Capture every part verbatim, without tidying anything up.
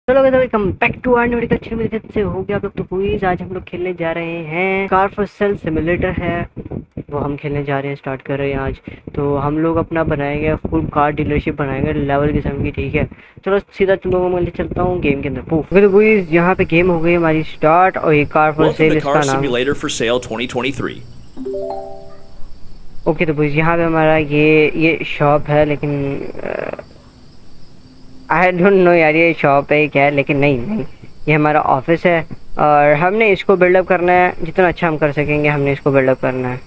चलो guys, welcome back to our new अच्छे मेरे से हो गया आप लोग। तो क्विज आज हम लोग खेलने जा रहे हैं। कार फॉर सेल सिमुलेटर है वो हम खेलने जा रहे हैं, स्टार्ट कर रहे हैं आज। तो हम लोग अपना बनाएंगे फुल कार डीलरशिप बनाएंगे लेवल किस्म की, ठीक है। चलो सीधा तुम लोगों में चलता हूँ गेम के अंदर। ओके तो क्विज यहाँ पे गेम हो गई हमारी स्टार्ट, और ये car for Welcome sale to इसका Car नाम। Simulator for Sale twenty twenty-three. Okay तो क्विज यहाँ पे हमारा ये ये शॉप है, लेकिन आई डोंट नो यार ये शॉप है क्या है, लेकिन नहीं नहीं ये हमारा ऑफिस है और हमने इसको बिल्डअप करना है। जितना अच्छा हम कर सकेंगे हमने इसको बिल्डअप करना है।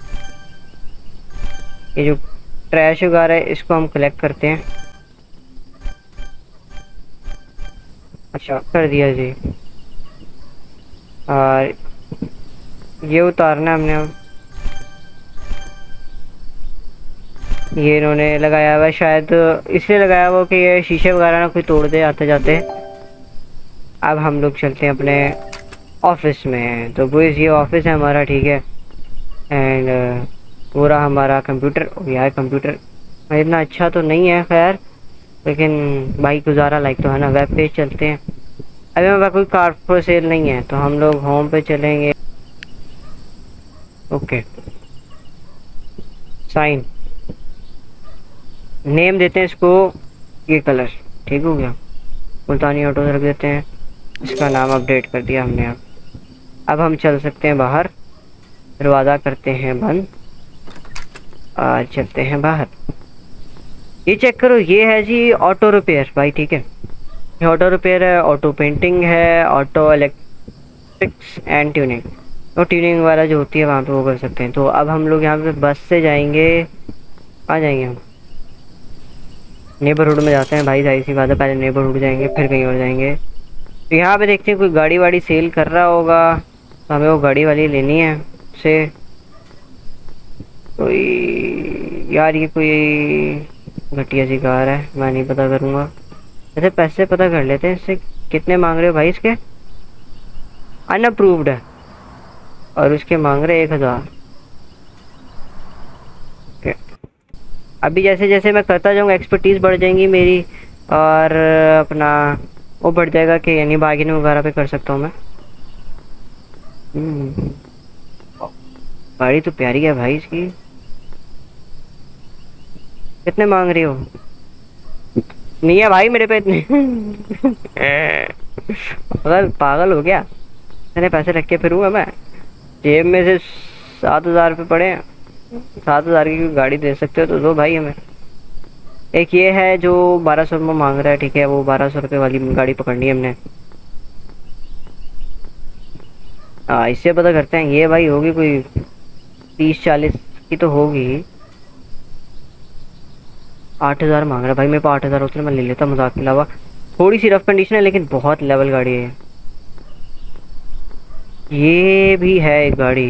ये जो ट्रैश वगैरह है इसको हम कलेक्ट करते हैं। अच्छा कर दिया जी। और ये उतारना है हमने। अब ये इन्होंने लगाया हुआ है, शायद इसलिए लगाया हुआ कि ये शीशे वगैरह ना कोई तोड़ दे आते जाते। अब हम लोग चलते हैं अपने ऑफिस में। तो बॉयज़ ये ऑफिस है हमारा, ठीक है। एंड पूरा हमारा कंप्यूटर यार, कंप्यूटर इतना अच्छा तो नहीं है खैर, लेकिन भाई गुजारा लाइक तो है ना। वेब पेज चलते हैं। अभी हमारे पास कोई कार फॉर सेल नहीं है तो हम लोग होम पे चलेंगे। ओके साइन नेम देते हैं इसको, ये कलर ठीक हो गया। मुल्तानी ऑटो रख देते हैं, इसका नाम अपडेट कर दिया हमने। अब अब हम चल सकते हैं बाहर। दरवाज़ा करते हैं बंद और चलते हैं बाहर। ये चेक करो, ये है जी ऑटो रिपेयर भाई, ठीक है। ये ऑटो रिपेयर है, ऑटो पेंटिंग है, ऑटो इलेक्ट्रिक्स एंड ट्यूनिंग। तो ट्यूनिंग वाला जो होती है वहाँ पे वो कर सकते हैं। तो अब हम लोग यहाँ पे बस से जाएंगे। आ जाएंगे हम नेबरहुड में जाते हैं भाई, जाहिर सी बात है। पहले नेबरहुड जाएंगे फिर कहीं और जाएंगे। तो यहाँ पे देखते हैं कोई गाड़ी वाड़ी सेल कर रहा होगा तो हमें वो गाड़ी वाली लेनी है से। कोई यार ये कोई घटिया सी कार है, मैं नहीं पता करूँगा। ऐसे पैसे पता कर लेते हैं इससे। कितने मांग रहे हो भाई इसके? अनअप्रूव्ड है और उसके मांग रहे एक हज़ार। अभी जैसे जैसे मैं करता जाऊँगा एक्सपर्टीज़ बढ़ जाएंगी मेरी, और अपना वो बढ़ जाएगा कि यानी बार्गेनिंग वगैरह पे कर सकता हूँ मैं। हम्म, गाड़ी तो प्यारी है भाई इसकी। कितने मांग रही हो? नहीं है भाई मेरे पे इतने। पागल पागल हो गया, इतने पैसे रख के फिरूंगा मैं? जेब में से सात हज़ार रुपये पड़े हैं। सात हज़ार की गाड़ी दे सकते हो तो दो भाई हमें। एक ये है जो बारह सौ रुपये मांग रहा है, ठीक है। वो बारह सौ रुपये वाली गाड़ी पकड़नी है हमने। हाँ इससे पता करते हैं। ये भाई होगी कोई तीस चालीस की तो होगी। आठ हज़ार मांग रहा है भाई मेरे पास। आठ हज़ार होते मैं ले लेता मजाक के अलावा। थोड़ी सी रफ कंडीशन है लेकिन बहुत लेवल गाड़ी है। ये भी है एक गाड़ी,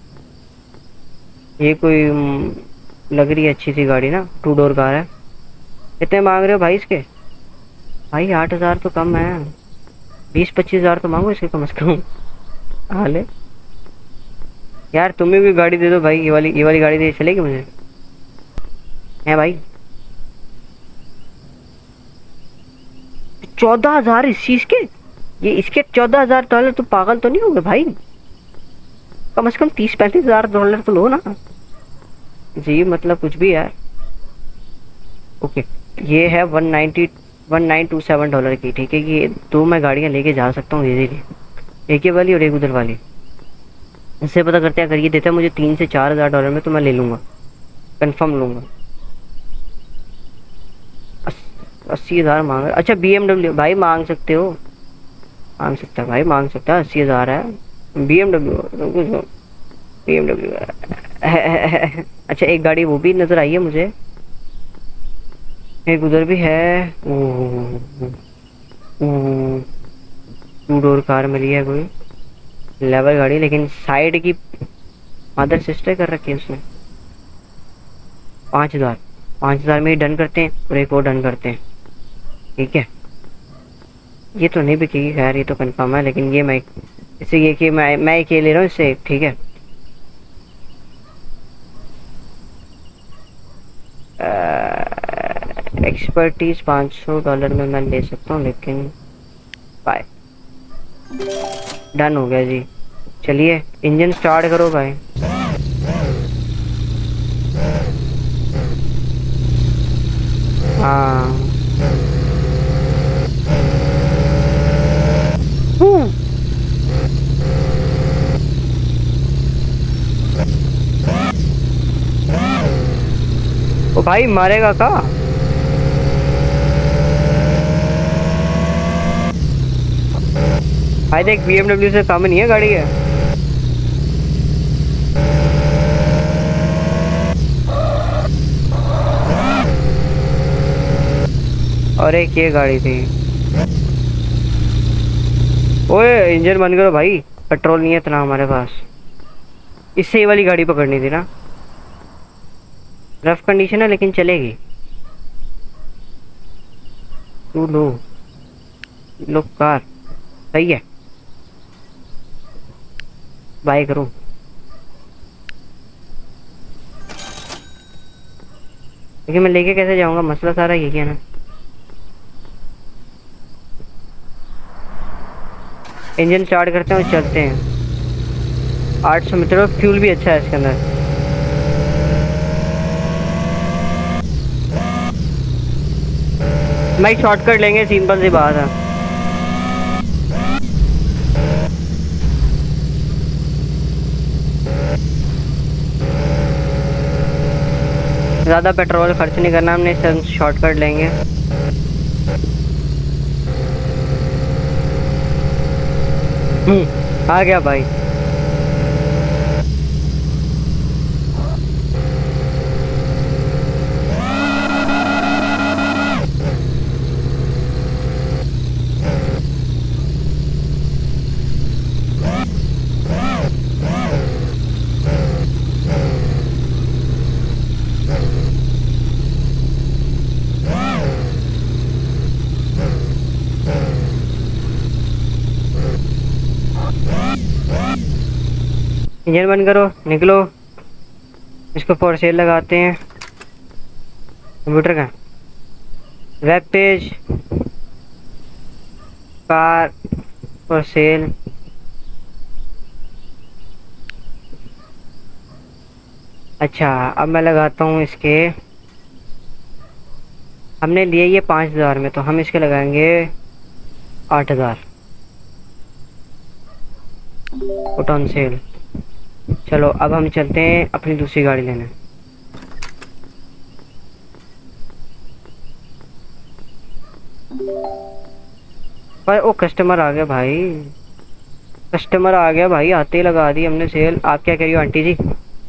ये कोई म, लग रही है अच्छी सी गाड़ी ना, टू डोर कार है। कितने मांग रहे हो भाई इसके? भाई आठ हज़ार तो कम है, बीस पच्चीस हज़ार तो मांगो इसके कम से कम। हाले यार तुम्हें भी गाड़ी दे दो भाई। ये वाली ये वाली गाड़ी दे चलेगी मुझे है भाई। चौदह हज़ार इस चीज़ के? ये इसके चौदह हज़ार डॉलर? तो पागल तो नहीं हो गए भाई? कम से कम तीस पैंतीस हज़ार डॉलर तो लो ना जी, मतलब कुछ भी यार। ओके ये है one ninety one nine two seven dollar की, ठीक है। ये दो मैं गाड़ियाँ लेके जा सकता हूँ इजीली, एक ये वाली और एक उधर वाली। इससे पता करते हैं, अगर ये देता है मुझे तीन से चार हज़ार डॉलर में तो मैं ले लूँगा, कंफर्म लूँगा। अस्सी हज़ार मांग रहा। अच्छा बी एम डब्ल्यू भाई मांग सकते हो, मांग सकता है भाई, मांग सकता है। अस्सी हज़ार है B M W. B M W अच्छा एक गाड़ी वो भी नज़र आई है मुझे, एक उधर भी है। टू डोर कार मिली है कोई लेवल गाड़ी, लेकिन साइड की मदर सिस्टर कर रखी है उसने। पाँच हज़ार पाँच हज़ार में ही डन करते हैं और एक और डन करते हैं, ठीक है। ये तो नहीं बिकेगी खैर, ये तो कंफर्म है। लेकिन ये मैं इससे ये कि मैं मैं एक ये ले रहा हूँ इससे, ठीक है। एक्सपर्टीज पाँच सौ डॉलर में मैं ले सकता हूँ, लेकिन बाय। डन हो गया जी। चलिए इंजन स्टार्ट करो भाई। हाँ हम्म। ओ भाई मारेगा का? भाई देख बीएमडब्ल्यू से कम नहीं है गाड़ी है। और एक ये गाड़ी थी। ओए इंजन बंद करो भाई, पेट्रोल नहीं है इतना हमारे पास। इससे ये वाली गाड़ी पकड़नी थी ना। रफ कंडीशन है लेकिन चलेगी। तू लो लो कार सही है। बाय करो। लेकिन मैं लेके कैसे जाऊंगा, मसला सारा यही है ना। इंजन स्टार्ट करते हैं और चलते हैं। आठ सौ मीटर और फ्यूल भी अच्छा है इसके अंदर। भाई शॉर्टकट लेंगे, सिंपल सी बात है। ज़्यादा पेट्रोल खर्च नहीं करना हमने, सिर्फ शॉर्टकट लेंगे। हम्म आ गया भाई। इंजन बंद करो, निकलो। इसको फॉर सेल लगाते हैं। कंप्यूटर का web page, car for sale. अच्छा अब मैं लगाता हूँ इसके। हमने लिए ये पाँच हज़ार में, तो हम इसके लगाएंगे आठ हज़ार। Put on sale. चलो अब हम चलते हैं अपनी दूसरी गाड़ी लेने। पर ओ कस्टमर आ गया भाई, कस्टमर आ गया भाई, आते ही लगा दी हमने सेल। आप क्या कह रही हो आंटी जी?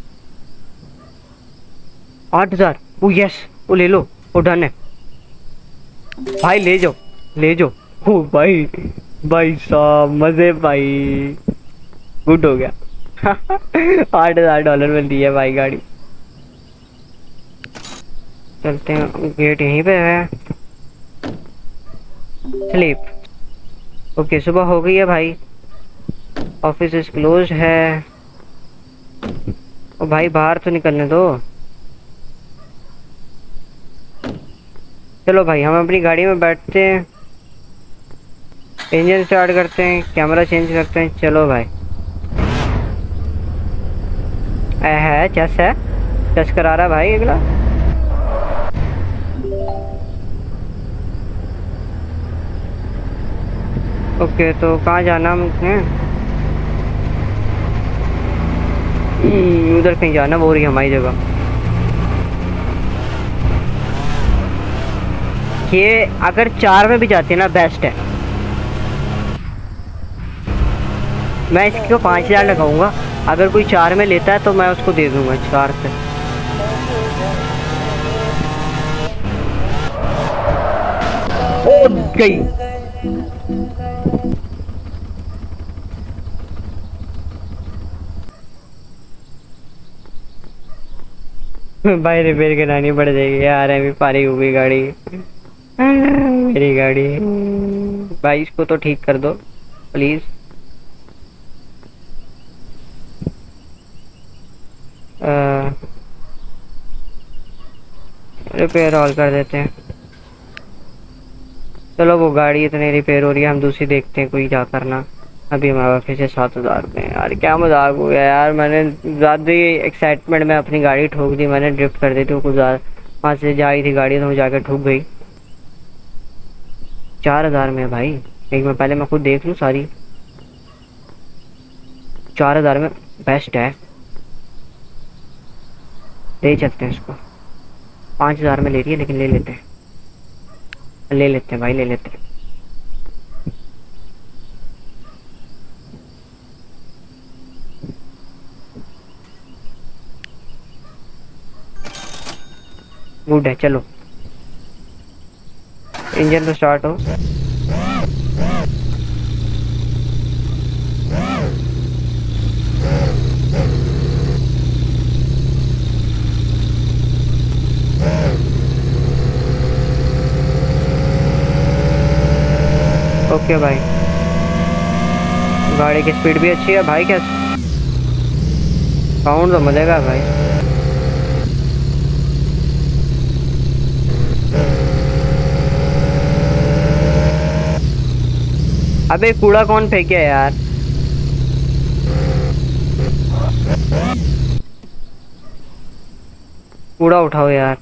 आठ हजार ओ यस, वो ले लो, वो डन है भाई। ले जाओ ले जाओ। ओ भाई भाई साहब मजे भाई, गुड हो गया। आठ हजार डॉलर में दी है भाई गाड़ी। चलते हैं, गेट यहीं पे है। स्लीप। ओके सुबह हो गई है भाई, ऑफिस इज क्लोज है। ओ भाई बाहर तो निकलने दो। चलो भाई हम अपनी गाड़ी में बैठते हैं, इंजन स्टार्ट करते हैं, कैमरा चेंज करते हैं। चलो भाई ए है चस है, चस करा रहा भाई अगला। ओके तो कहाँ जाना हमने? उधर कहीं जाना वो रही हमारी जगह। ये अगर चार में भी जाती है ना बेस्ट है। मैं इसको पाँच हजार लगाऊंगा, अगर कोई चार में लेता है तो मैं उसको दे दूंगा चार से। ओ गई भाई, रिपेयर करानी पड़ जाएगी यार, अभी पारी हो गई गाड़ी। मेरी गाड़ी भाई, इसको तो ठीक कर दो प्लीज। रिपेयर ऑल कर देते हैं। चलो वो गाड़ी इतनी रिपेयर हो रही है, हम दूसरी देखते हैं कोई जा करना। अभी हमारे फिर से सात हज़ार में यार, क्या मजाक हो गया यार। मैंने ज़्यादा ही एक्साइटमेंट में अपनी गाड़ी ठोक दी, मैंने ड्रिफ्ट कर दी थी कुछ ज़्यादा। वहाँ से जा रही थी गाड़ी तो मैं जाकर ठुक गई। चार हज़ार में भाई, एक मैं पहले मैं खुद देख लूँ सारी। चार हज़ार में बेस्ट है, ले चलते हैं इसको। पाँच हज़ार में ले रही है लेकिन ले लेते हैं, ले लेते हैं भाई, ले लेते हैं। गुड है, चलो इंजन तो स्टार्ट हो। ओके भाई, गाड़ी की स्पीड भी अच्छी है भाई। क्या साउंड तो मिलेगा भाई। अबे कूड़ा कौन फेंके यार। कूड़ा उठाओ यार।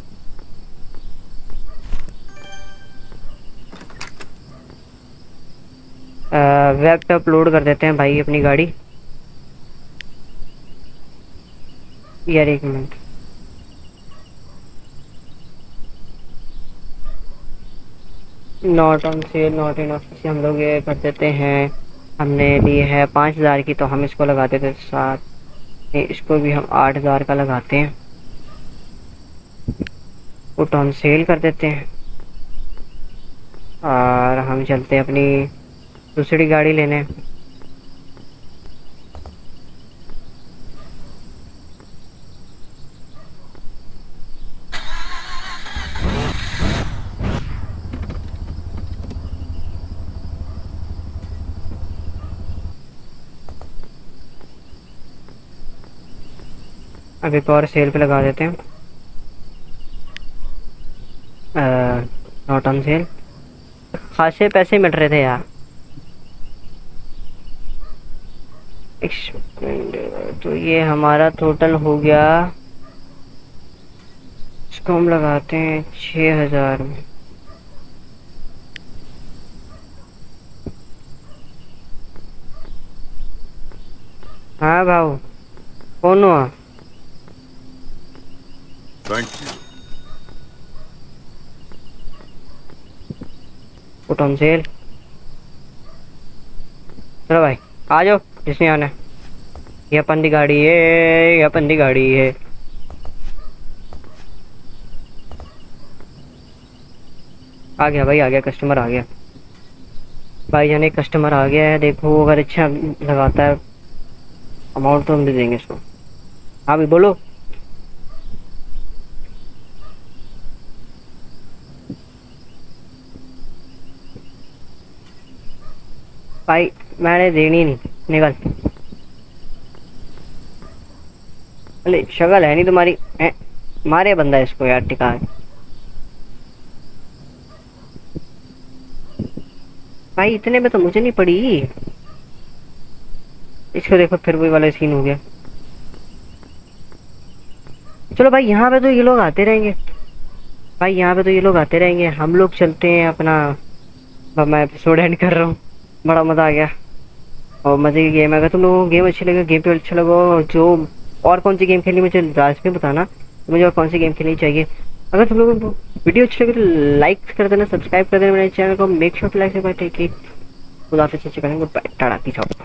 वेब पे अपलोड कर देते हैं भाई अपनी गाड़ी। यार एक minute, not on sale, not in office हम लोग ये कर देते हैं। हमने लिए है पाँच हज़ार की, तो हम इसको लगा देते हैं सात। नहीं, इसको भी हम आठ हज़ार का लगाते हैं। पुट ऑन सेल कर देते हैं और हम चलते हैं अपनी दूसरी गाड़ी लेने। अब एक और सेल पे लगा देते हैं, नॉट ऑन सेल। खासे पैसे मिल रहे थे यार। तो ये हमारा टोटल हो गया, इसको हम लगाते हैं छः हज़ार में। हाँ भाऊ, कौन हुआ? Thank you. Put on sale. चलो भाई आ जाओ जिसने आना है। ये अपन दी गाड़ी है, ये अपन दी गाड़ी है। आ गया भाई, आ गया, कस्टमर आ गया भाई जान, एक कस्टमर आ गया है। देखो अगर अच्छा लगाता है अमाउंट तो हम दे देंगे इसको। हाँ भाई बोलो। भाई मैंने देनी नहीं, निकल। अरे शक्ल है नहीं तुम्हारी है, मारे बंदा इसको यार टिका है। भाई इतने में तो मुझे नहीं पड़ी। इसको देखो फिर वही वाला सीन हो गया। चलो भाई यहाँ पे तो ये लोग आते रहेंगे भाई, यहाँ पे तो ये लोग आते रहेंगे। हम लोग चलते हैं अपना। अब मैं एपिसोड एंड कर रहा हूँ। बड़ा मज़ा आ गया और मज़े की गेम है। अगर तुम लोगों को गेम अच्छी लगे, गेम पे अच्छा लगा, और जो और कौन सी गेम खेलनी मुझे लास्ट में बताना, तो मुझे और कौन सी गेम खेलनी चाहिए। अगर तुम लोगों को वीडियो अच्छी लगे तो लाइक कर देना, सब्सक्राइब कर देना मेरे चैनल को। मेक श्योर टू लाइक से। खुदा हाफिज़, good bye, tata, peace out.